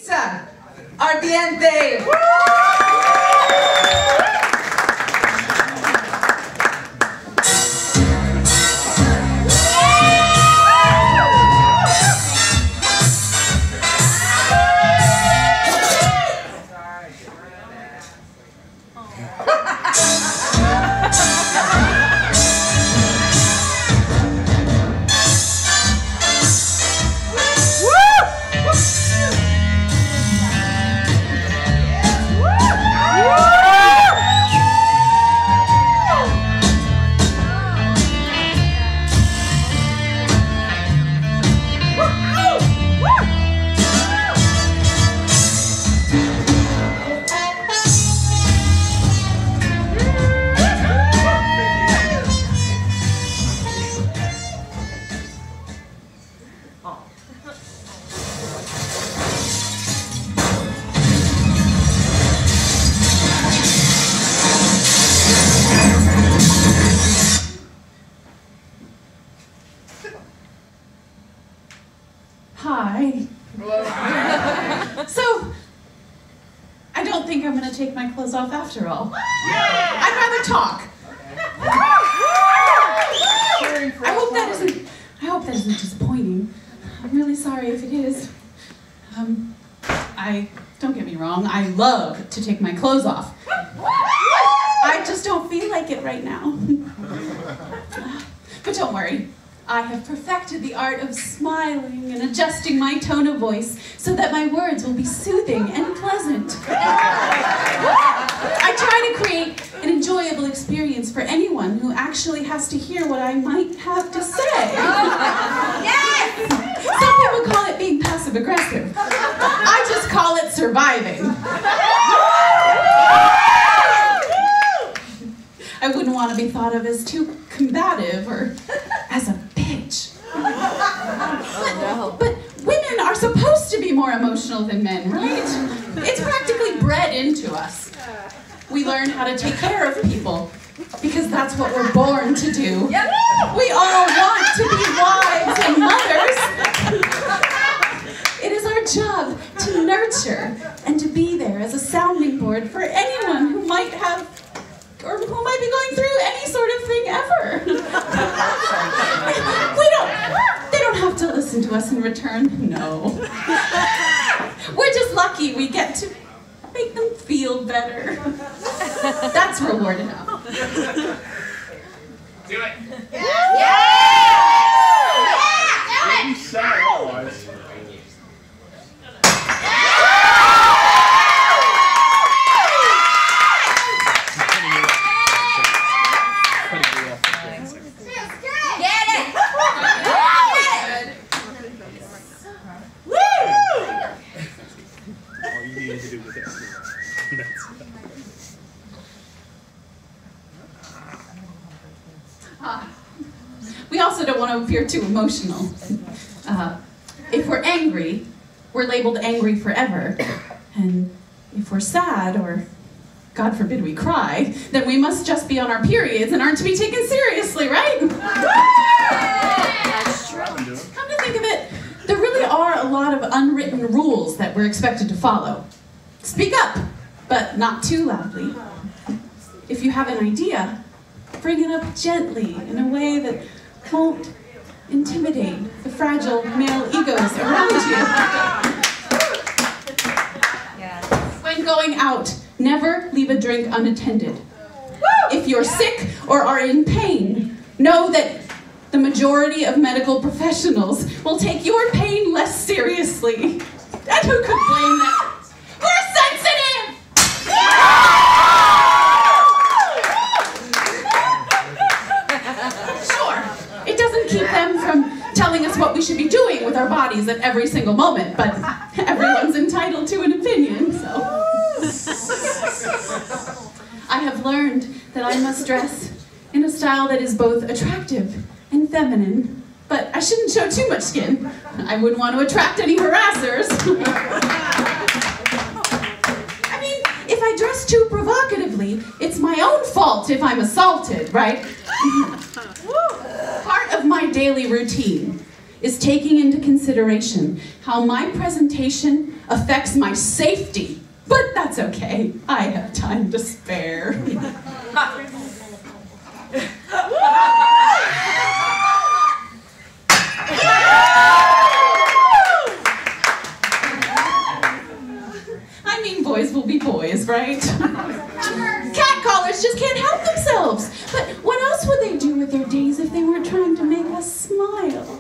pizza. Ardiente. Hi. So, I don't think I'm going to take my clothes off after all. I'd rather talk. I hope that isn't disappointing. I'm really sorry if it is. Don't get me wrong, I love to take my clothes off. I just don't feel like it right now. But don't worry. I have perfected the art of smiling and adjusting my tone of voice so that my words will be soothing and pleasant. I try to create an enjoyable experience for anyone who actually has to hear what I might have to say. Yes! Some people call it being passive-aggressive. I just call it surviving. I wouldn't want to be thought of as too combative or as a bitch. But women are supposed to be more emotional than men, right? It's practically bred into us. We learn how to take care of people because that's what we're born to do. We all want to be wives and mothers. It is our job to nurture and to be there as a sounding board for anyone who might have or who might be going through any sort of thing ever. They don't have to listen to us in return, no. We're just lucky we get to make them feel better. That's reward enough. Do it! Yeah! We also don't want to appear too emotional. If we're angry, we're labeled angry forever. And if we're sad, or God forbid we cry, then we must just be on our periods and aren't to be taken seriously, right? That's true. Come to think of it, there really are a lot of unwritten rules that we're expected to follow. Speak up, but not too loudly. If you have an idea, bring it up gently in a way that won't intimidate the fragile male egos around you. When going out, never leave a drink unattended. If you're sick or are in pain, know that the majority of medical professionals will take your pain less seriously. And who could blame them? We're sensitive! Sure, it doesn't keep them from telling us what we should be doing with our bodies at every single moment, but everyone's entitled to an opinion, so. I have learned that I must dress in a style that is both attractive and feminine, but I shouldn't show too much skin. I wouldn't want to attract any harassers. I mean, if I dress too provocatively, it's my own fault if I'm assaulted, right? Part of my daily routine is taking into consideration how my presentation affects my safety. But that's okay. I have time to spare. I mean, boys will be boys, right? Catcallers just can't help themselves. But what else would they do with their days if they weren't trying to make us smile?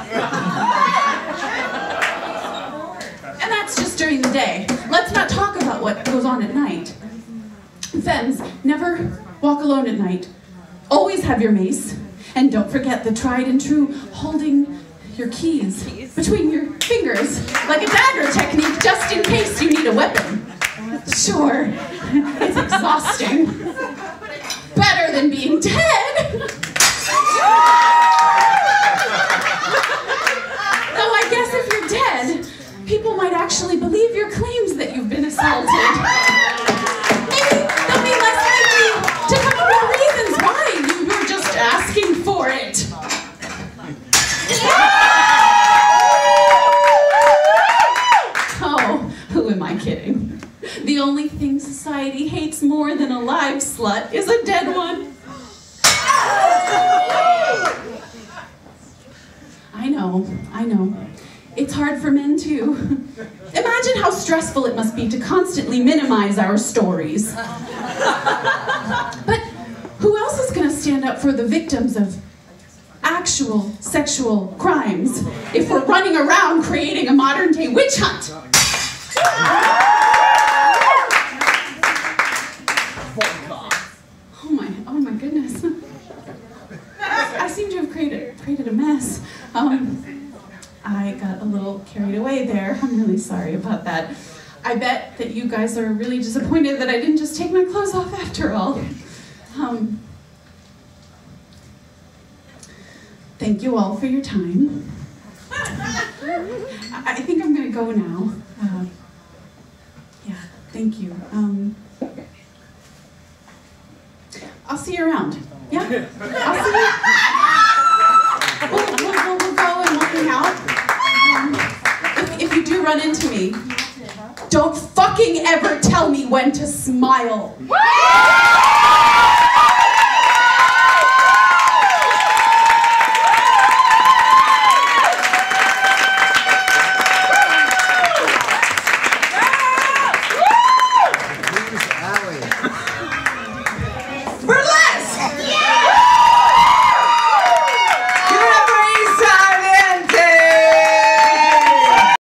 And that's just during the day. Let's not talk about what goes on at night. Femmes, never walk alone at night. Always have your mace. And don't forget the tried and true holding your keys between your fingers, like a dagger technique, just in case you need a weapon. Sure, it's exhausting. Better than being dead. Though I guess if you're dead, people might actually believe your claims that you've been assaulted. Maybe they'll be less likely to come up with reasons why you were just asking for it. Oh, who am I kidding? The only thing society hates more than a live slut is a dead one. I know. It's hard for men too. Imagine how stressful it must be to constantly minimize our stories. But who else is going to stand up for the victims of actual sexual crimes if we're running around creating a modern-day witch hunt? Oh my goodness. I seem to have created a mess. I got a little carried away there. I'm really sorry about that. I bet that you guys are really disappointed that I didn't just take my clothes off after all. Thank you all for your time. I think I'm gonna go now. Yeah, thank you. I'll see you around. Yeah? I'll see you. We'll go and we'll hang out. If you do run into me, don't fucking ever tell me when to smile.